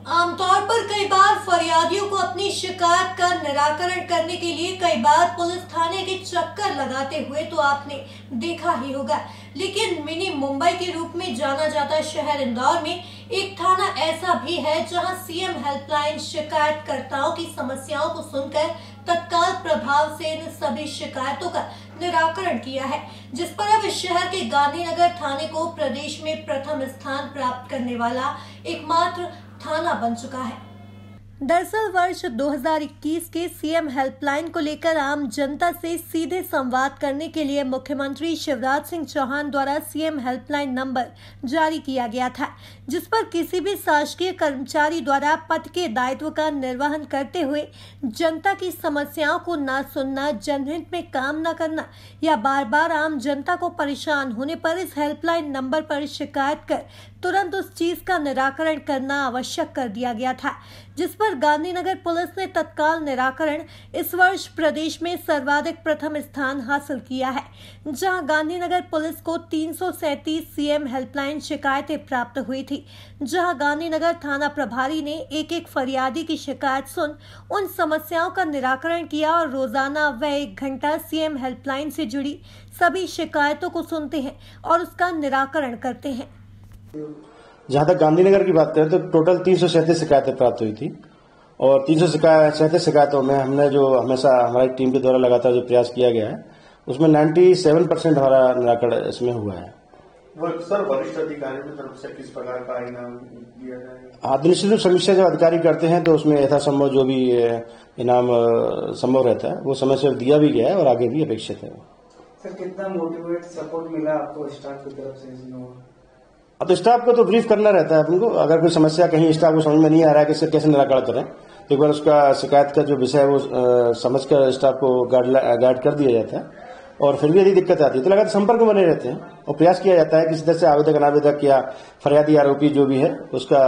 आमतौर पर कई बार फरियादियों को अपनी शिकायत का निराकरण करने के लिए कई बार पुलिस थाने के चक्कर लगाते हुए तो आपने देखा ही होगा। लेकिन मिनी मुंबई के रूप में जाना जाता शहर इंदौर में एक थाना ऐसा भी है जहां सीएम हेल्पलाइन शिकायतकर्ताओं की समस्याओं को सुनकर तत्काल प्रभाव से इन सभी शिकायतों का निराकरण किया है, जिस पर अब शहर के गांधीनगर थाने को प्रदेश में प्रथम स्थान प्राप्त करने वाला एकमात्र थाना बन चुका है। दरअसल वर्ष 2021 के सीएम हेल्पलाइन को लेकर आम जनता से सीधे संवाद करने के लिए मुख्यमंत्री शिवराज सिंह चौहान द्वारा सीएम हेल्पलाइन नंबर जारी किया गया था, जिस पर किसी भी शासकीय कर्मचारी द्वारा पद के दायित्व का निर्वहन करते हुए जनता की समस्याओं को न सुनना, जनहित में काम न करना या बार बार आम जनता को परेशान होने पर इस हेल्पलाइन नंबर पर शिकायत कर तुरंत उस चीज का निराकरण करना आवश्यक कर दिया गया था, जिस पर गांधीनगर पुलिस ने तत्काल निराकरण इस वर्ष प्रदेश में सर्वाधिक प्रथम स्थान हासिल किया है, जहां गांधीनगर पुलिस को 337 सीएम हेल्पलाइन शिकायतें प्राप्त हुई थी, जहां गांधीनगर थाना प्रभारी ने एक एक फरियादी की शिकायत सुन उन समस्याओं का निराकरण किया और रोजाना वह 1 घंटा सीएम हेल्पलाइन से जुड़ी सभी शिकायतों को सुनते हैं और उसका निराकरण करते हैं। जहां तक गांधीनगर की बात करें तो टोटल 337 शिकायतें प्राप्त हुई थी और 337 शिकायतों में हमने जो हमेशा हमारी टीम के द्वारा लगातार जो प्रयास किया गया है उसमें 97% हमारा निराकरण इसमें हुआ है। सर, वरिष्ठ अधिकारियों की तरफ से किस प्रकार का इनाम दिया जाएगा? निश्चित रूप समीक्षा जब अधिकारी करते हैं तो उसमें यथासंभव जो भी इनाम संभव रहता है वो समय से दिया भी गया है और आगे भी अपेक्षित है। सर, कितना मोटिवेट सपोर्ट मिला आपको स्टाफ की तरफ से? अब स्टाफ को तो ब्रीफ करना रहता है अपन को। अगर कोई समस्या कहीं स्टाफ को समझ में नहीं आ रहा है कि इससे कैसे निराकरण करें तो एक बार उसका शिकायत का जो विषय है वो समझकर स्टाफ को गाइड कर दिया जाता है और फिर भी यदि दिक्कत आती है तो लगातार संपर्क में बने रहते हैं और प्रयास किया जाता है कि किसी तरह से आवेदक अनावेदक या फरियादी आरोपी जो भी है उसका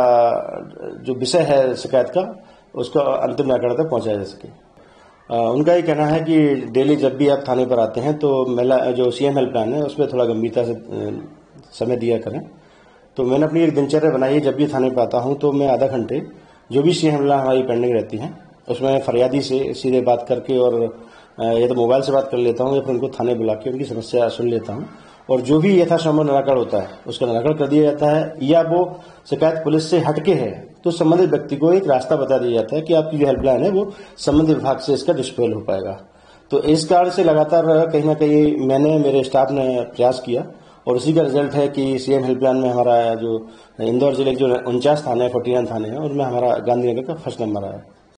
जो विषय है शिकायत का उसका अंतिम निराकरण तक पहुंचाया जा सके। उनका ये कहना है कि डेली जब भी आप थाने पर आते हैं तो महिला जो सीएम हेल्पलाइन है उसमें थोड़ा गंभीरता से समय दिया करें। तो मैंने अपनी एक दिनचर्या बनाई है, जब भी थाने पर आता हूं तो मैं आधा घंटे जो भी सीएम हेल्पलाइन हमारी पेंडिंग रहती है उसमें फरियादी से सीधे बात करके और या तो मोबाइल से बात कर लेता हूं या फिर उनको थाने बुला के उनकी समस्या सुन लेता हूं और जो भी यथासंभव निराकरण होता है उसका निराकरण कर दिया जाता है या वो शिकायत पुलिस से हटके है तो संबंधित व्यक्ति को एक रास्ता बता दिया जाता है कि आपकी जो हेल्पलाइन है वो संबंधित विभाग से इसका डिस्पोजल हो पाएगा। तो इस कारण से लगातार कहीं ना कहीं मैंने मेरे स्टाफ ने प्रयास किया और उसी का रिजल्ट है कि सीएम हेल्पलाइन में हमारा जो इंदौर जिले के जो 49 थाने 49 थाने हैं उनमें हमारा गांधीनगर का फर्स्ट नंबर आया है।